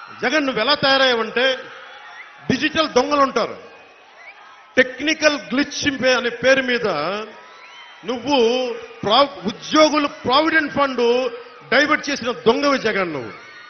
జగన్ నువ్వు ఎలా తయారయ్యావంటే డిజిటల్ దొంగలు ఉంటారు. టెక్నికల్ గ్లిచ్ అనే పేరు మీద నువ్వు ఉద్యోగులు ప్రావిడెంట్ ఫండ్ డైవర్ట్ చేసిన దొంగవి జగన్. నువ్వు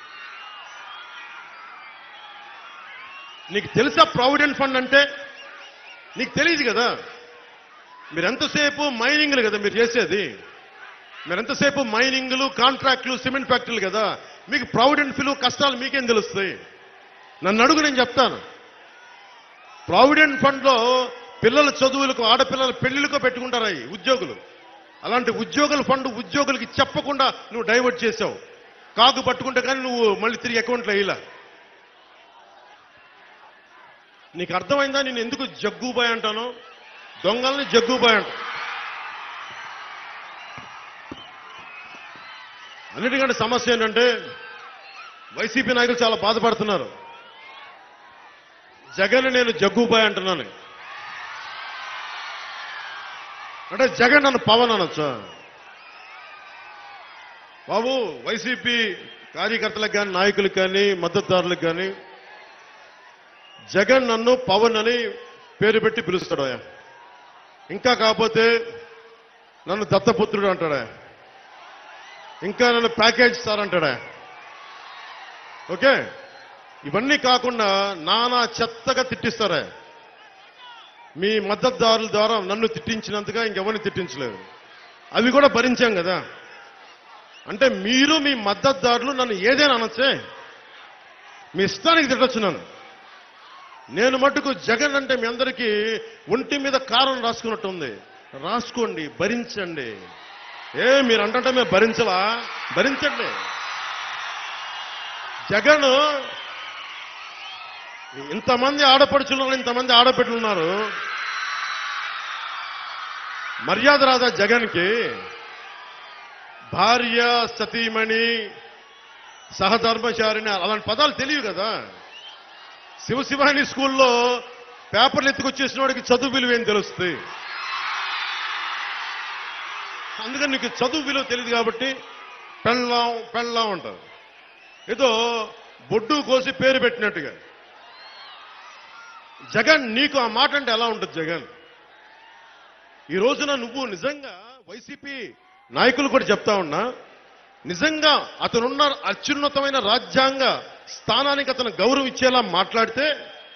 నీకు తెలుసా ప్రావిడెంట్ ఫండ్ అంటే? నీకు తెలియదు కదా. మీరెంతసేపు మైనింగ్లు కదా మీరు చేసేది. మీరెంతసేపు మైనింగ్లు, కాంట్రాక్టులు, సిమెంట్ ఫ్యాక్టరీలు కదా. మీకు ప్రావిడెంట్ ఫండ్ కష్టాలు మీకేం తెలుస్తాయి? నన్ను అడుగు, నేను చెప్తాను. ప్రావిడెంట్ ఫండ్ లో పిల్లల చదువులకు, ఆడపిల్లల పెళ్లిళ్ళకు పెట్టుకుంటారు ఉద్యోగులు. అలాంటి ఉద్యోగుల ఫండ్ ఉద్యోగులకి చెప్పకుండా నువ్వు డైవర్ట్ చేశావు. కాకు పట్టుకుంటే కానీ నువ్వు మళ్ళీ తిరిగి అకౌంట్లో వేయలా. నీకు అర్థమైందా నేను ఎందుకు జగ్గుబాయ్ అంటాను? దొంగల్ని జగ్గుబాయ్ అంట. అన్నిటికంటే సమస్య ఏంటంటే వైసీపీ నాయకులు చాలా బాధపడుతున్నారు. జగన్ నేను జగ్గుబాయ్ అంటున్నాను అంటే జగన్ నన్ను పవన్ అనొచ్చా? బాబు, వైసీపీ కార్యకర్తలకు కానీ, నాయకులకు కానీ, మద్దతుదారులకు కానీ జగన్ నన్ను పవన్ అని పేరు పెట్టి పిలుస్తాడా? ఇంకా కాకపోతే నన్ను దత్తపుత్రుడు అంటాడా? ఇంకా నన్ను ప్యాకేజ్ స్టార్ అంటాడా? ఓకే, ఇవన్నీ కాకుండా నానా చెత్తగా తిట్టిస్తారా? మీ మద్దతుదారుల ద్వారా నన్ను తిట్టించినంతగా ఇంకెవరిని తిట్టించలేదు. అవి కూడా భరించాం కదా. అంటే మీరు మీ మద్దతుదారులు నన్ను ఏదైనా అనొచ్చే, మీ ఇష్టానికి తిట్టొచ్చు నన్ను. నేను మట్టుకు జగన్ అంటే మీ అందరికీ ఒంటి మీద కారం రాసుకున్నట్టు ఉంది. రాసుకోండి, భరించండి. మీరు అంటే మేము భరించలా? భరించండి. జగన్ ఇంతమంది ఆడపడుచున్నారు, ఇంతమంది ఆడబిడ్డలు ఉన్నారు. మర్యాద రాదా జగన్కి? భార్య, సతీమణి, సహధర్మచారిణి అలాంటి పదాలు తెలియవు కదా. శివశివాని స్కూల్లో పేపర్లు ఎత్తుకొచ్చేసిన వాడికి చదువు విలువ ఏం తెలుస్తుంది? అందుకని నీకు చదువు విలువ తెలియదు కాబట్టి పెళ్ళాం అంటారు. ఏదో బొడ్డు కోసి పేరు పెట్టినట్టుగా. జగన్ నీకు ఆ మాట అంటే ఎలా ఉంటుంది జగన్? ఈ రోజున నువ్వు నిజంగా వైసీపీ నాయకులు కూడా చెప్తా ఉన్నా, నిజంగా అతనున్న అత్యున్నతమైన రాజ్యాంగ స్థానానికి అతను గౌరవం ఇచ్చేలా మాట్లాడితే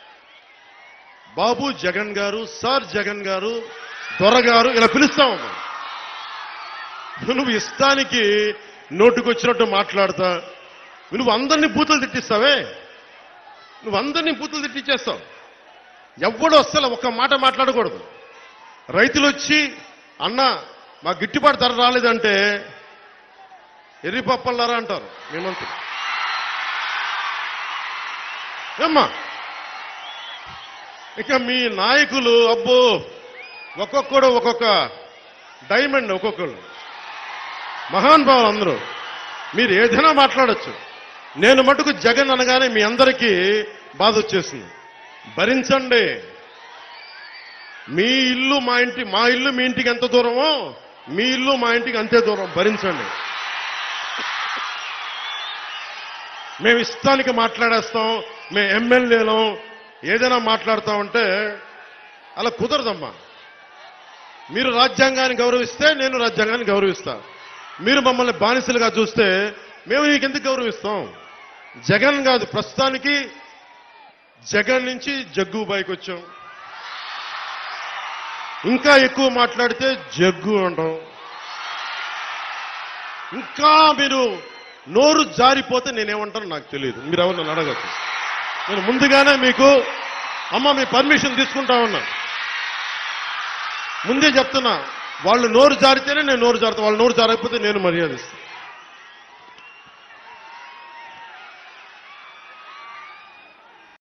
బాబు జగన్ గారు, సార్ జగన్ గారు, దొరగారు ఇలా పిలుస్తావు. నువ్వు ఇష్టానికి నోటుకొచ్చినట్టు మాట్లాడతా. నువ్వు అందరినీ బూతులు తిట్టిస్తావే. నువ్వు అందరినీ బూతులు తిట్టించేస్తావు. ఎవ్వడు అస్సలు ఒక్క మాట మాట్లాడకూడదు. రైతులు వచ్చి అన్న మా గిట్టుబాటు ధర రాలేదంటే ఎర్రిపప్పల్లారా అంటారు మీ మంత్రి. ఏమ్మా, ఇక మీ నాయకులు అబ్బో ఒక్కొక్కడు ఒక్కొక్క డైమండ్, ఒక్కొక్కరు మహానుభావులు అందరూ. మీరు ఏదైనా మాట్లాడచ్చు. నేను మటుకు జగన్ అనగానే మీ అందరికీ బాధ వచ్చేసింది. భరించండి. మీ ఇల్లు మా ఇంటి, మా ఇల్లు మీ ఇంటికి ఎంత దూరమో మీ ఇల్లు మా ఇంటికి అంతే దూరం. భరించండి. మేము ఇష్టానికి మాట్లాడేస్తాం, మేము ఎమ్మెల్యేలం, ఏదైనా మాట్లాడతామంటే అలా కుదరదమ్మా. మీరు రాజ్యాంగాన్ని గౌరవిస్తే నేను రాజ్యాంగాన్ని గౌరవిస్తా. మీరు మమ్మల్ని బానిసలుగా చూస్తే మేము నీకెందుకు గౌరవిస్తాం? జగన్ కాదు, ప్రస్తుతానికి జగన్ నుంచి జగ్గుబాయికి వచ్చాం. ఇంకా ఎక్కువ మాట్లాడితే జగ్గు అంటాం. ఇంకా మీరు నోరు జారిపోతే నేనేమంటానో నాకు తెలియదు. మీరు ఎవరు నన్ను అడగచ్చు. నేను ముందుగానే మీకు అమ్మ మీ పర్మిషన్ తీసుకుంటా ఉన్నా. ముందే చెప్తున్నా, వాళ్ళు నోరు జారితేనే నేను నోరు జారుతా. వాళ్ళు నోరు జారకపోతే నేను మర్యాదిస్తాను.